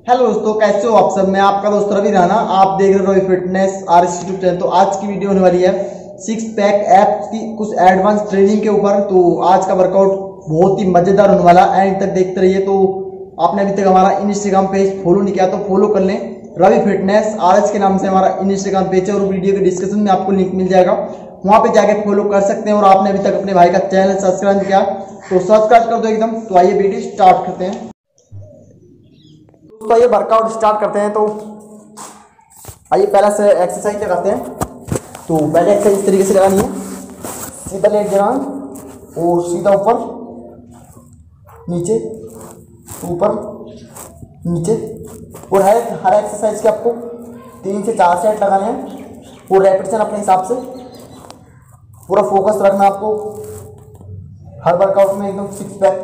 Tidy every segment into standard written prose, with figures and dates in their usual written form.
Hello दोस्तों, कैसे हो आप सब। मैं आपका दोस्त रवि राणा, आप देख रहे हो Ravi fitness RS YouTube channel. तो आज की वीडियो होने वाली है सिक्स पैक ऐप की कुछ एडवांस ट्रेनिंग के ऊपर। तो आज का वर्कआउट बहुत ही मजेदार होने वाला, एंड तक देखते रहिए। तो आपने अभी तक हमारा इंस्टाग्राम पेज फॉलो नहीं किया तो फॉलो कर लें, रवि फिटनेस आरएस के नाम से हमारा इंस्टाग्राम पेज है, और वीडियो के डिस्क्रिप्शन में आपको लिंक मिल जाएगा, वहां पे जाके फॉलो कर सकते हैं। और आपने अभी तक अपने भाई का चैनल सब्सक्राइब नहीं किया तो सब्सक्राइब कर दो एकदम। तो आइए वीडियो स्टार्ट करते हैं। तो ये वर्कआउट स्टार्ट करते हैं। तो आइए पहला से एक्सरसाइज लगाते हैं। तो पहले एक्सरसाइज इस तरीके से लगानी है, सीधा लेट जाना और सीधा ऊपर नीचे ऊपर नीचे। और हर एक्सरसाइज के आपको 3 से 4 सेट लगाने हैं और रेपिटेशन अपने हिसाब से। पूरा फोकस रखना आपको हर वर्कआउट में एकदम सिक्स पैक पे,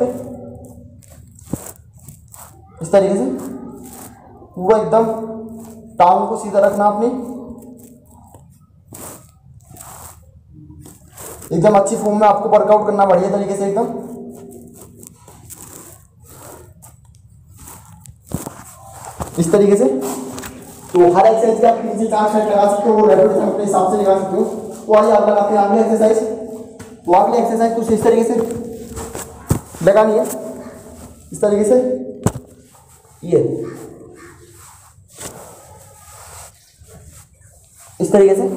इस तरीके से पूरा एकदम टांग को सीधा रखना अपनी, एकदम अच्छी फॉर्म में आपको वर्कआउट करना बढ़िया तरीके से एकदम। इस तरीके से तो हर एक्सरसाइज का 3 से 4 सेट लगा सकते हो और रेपिटेशन अपने हिसाब से लगा सकते हो। तो आइए आप लगाते हैं अगली एक्सरसाइज। तो अगली एक्सरसाइज कुछ इस तरीके से लगानी है, इस तरीके से ये इस तरीके से।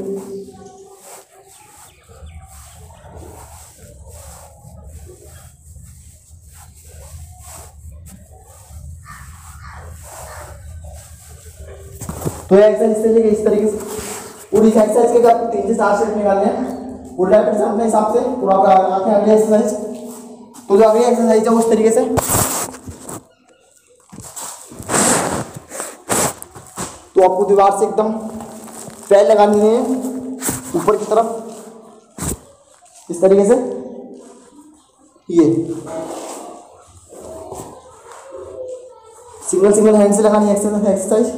तो ये एक्सरसाइज इस तरीके से, और इस एक्सरसाइज के भी आपको 3 से 4 सेट निकालने हैं और रेपिटेशन अपने हिसाब से। और आप लगाते हैं अगली एक्सरसाइज। तो जो अगली एक्सरसाइज है वो इस तरीके से। तो आपको दीवार से एकदम पैर लगानी है ऊपर की तरफ, इस तरीके से। ये सिंगल सिंगल हैंड से लगानी है एक्सरसाइज।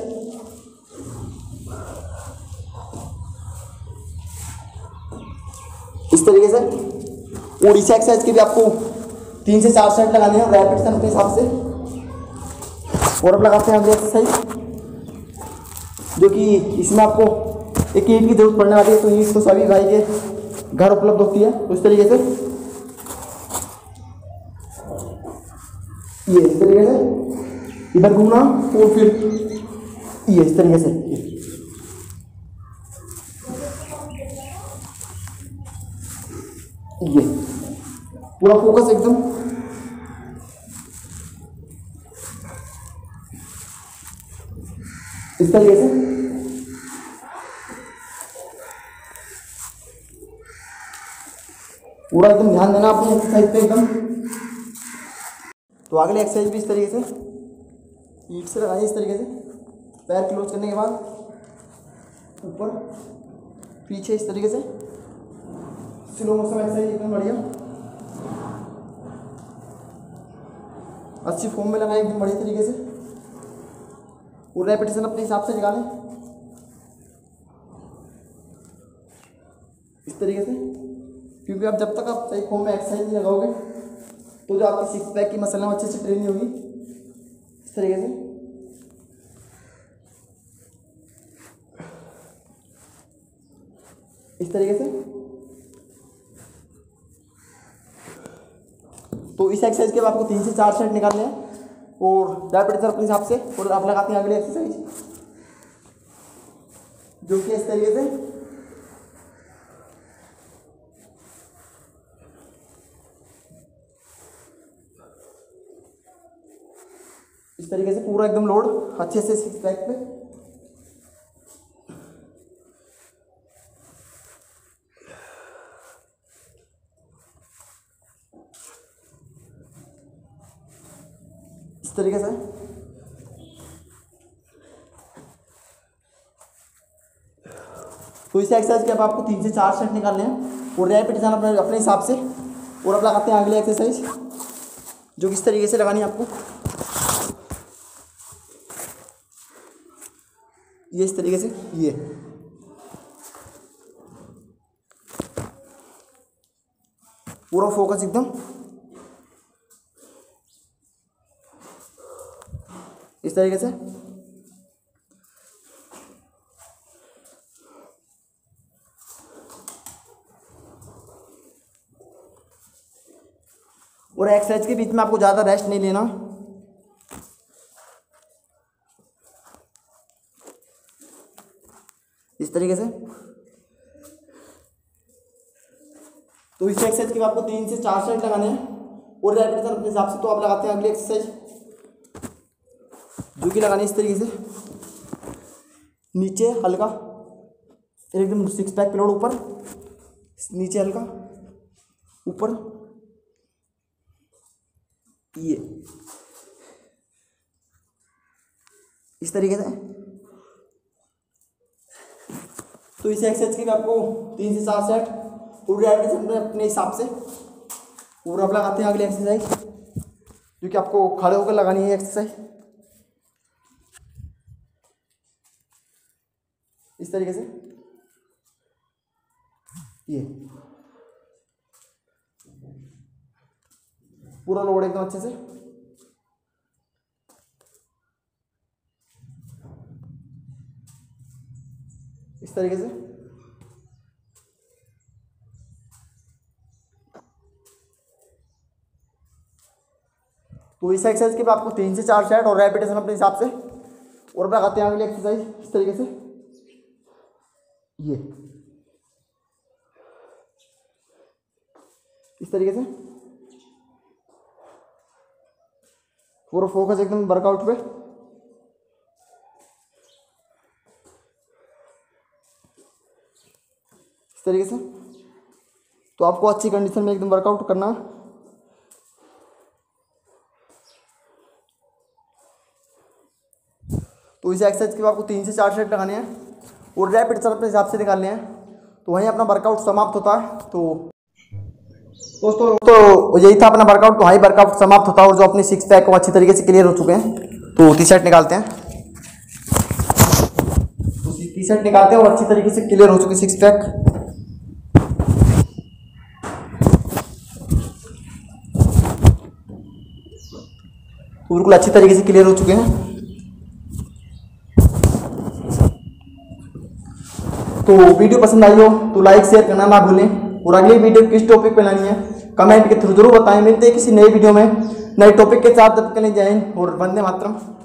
इस तरीके से। और इस एक्सरसाइज के भी आपको 3 से 4 सेट लगाने हैं रेपिटेशन के हिसाब से। और अब लगाते हैं अगली एक्सरसाइज, जो कि इसमें आपको एक ईंट की जरूरत पड़ने वाली है। तो ईंट तो सभी भाई के घर उपलब्ध होती है। तो इस तरीके से ये इस तरीके से इधर घूमना और फिर ये इस तरीके से। ये पूरा फोकस एकदम इस तरीके से। पूरा एकदम ध्यान देना अपनी एक्सरसाइज पे एकदम। तो अगले एक्सरसाइज भी इस तरीके से ईंट से लगाइए, इस तरीके से। पैर क्लोज करने के बाद ऊपर पीछे इस तरीके से स्लो मोशन एक्सरसाइज एकदम बढ़िया, अच्छी फॉर्म में लगाएं एकदम बढ़िया तरीके से। और रेपिटेशन अपने हिसाब से निकालें, इस तरीके से। क्योंकि आप जब तक आप सही फॉर्म में एक्सरसाइज नहीं लगाओगे तो जो आपकी सिक्स पैक की मसल है अच्छे से ट्रेन नहीं होगी। इस तरीके से इस तरीके से। तो इस एक्सरसाइज के बाद आपको 3 से 4 सेट निकालने हैं और रेपिटेशन अपने हिसाब से। और आप लगाते हैं अगली एक्सरसाइज, जो कि इस तरीके से। इस तरीके से पूरा एकदम लोड अच्छे से सिक्स पैक पे। इस तरीके से। तो इस एक्सरसाइज के अब आपको 3 से 4 सेट निकालने हैं और रेपिटेशन अपने हिसाब से। और अब लगाते हैं अगली एक्सरसाइज, जो किस तरीके से लगानी है आपको। ये इस तरीके से। ये पूरा फोकस एकदम इस तरीके से। और एक्सरसाइज के बीच में आपको ज़्यादा रेस्ट नहीं लेना। इस तरीके से। तो इस एक्सरसाइज के आपको 3 से 4 सेट लगाने हैं और रेपिटेशन अपने हिसाब से। तो आप लगाते हैं अगली एक्सरसाइज जो कि लगानी है इस तरीके से, नीचे हल्का एकदम 6 पैक पे लोड, ऊपर नीचे हल्का, ऊपर ये इस तरीके से। तो इस एक्सरसाइज के आपको 3 से 4 सेट पूरी रेपिटेशन अपने हिसाब से। और अब लगाते हैं अगली एक्सरसाइज जो कि आपको खड़े होकर लगानी है एक्सरसाइज इस तरीके से। ये पूरा लोड एकदम अच्छे से। इस तरीके से। तो इस एक्सरसाइज के बाद आपको 3 से 4 सेट और रेपिटेशन अपने हिसाब से। और लगाते हैं अगली एक्सरसाइज इस तरीके से, ये इस तरीके से। पूरा फोकस एकदम वर्कआउट पे। इस तरीके से। तो आपको अच्छी कंडीशन में एकदम वर्कआउट करना है। तो इस एक्सरसाइज के आपको 3 से 4 सेट लगाने हैं और रेपिटेशन अपने हिसाब से निकालने हैं। तो वहीं अपना वर्कआउट समाप्त होता है। तो दोस्तों तो यही था अपना वर्कआउट। तो वहीं वर्कआउट समाप्त होता है और जो अपने 6 पैक को अच्छी तरीके से क्लियर हो चुके हैं। तो टी शर्ट निकालते हैं। तो टी शर्ट निकालते हैं और अच्छी तरीके से क्लियर हो चुके 6 पैक। तो बिल्कुल अच्छी तरीके से क्लियर हो चुके हैं। तो वीडियो पसंद आई हो तो लाइक शेयर करना ना भूलें। और अगली वीडियो किस टॉपिक पे लानी है कमेंट के थ्रू जरूर बताएं। मिलते हैं किसी नई वीडियो में नए टॉपिक के साथ। तब तक के लिए जय हिंद और वंदे मातरम।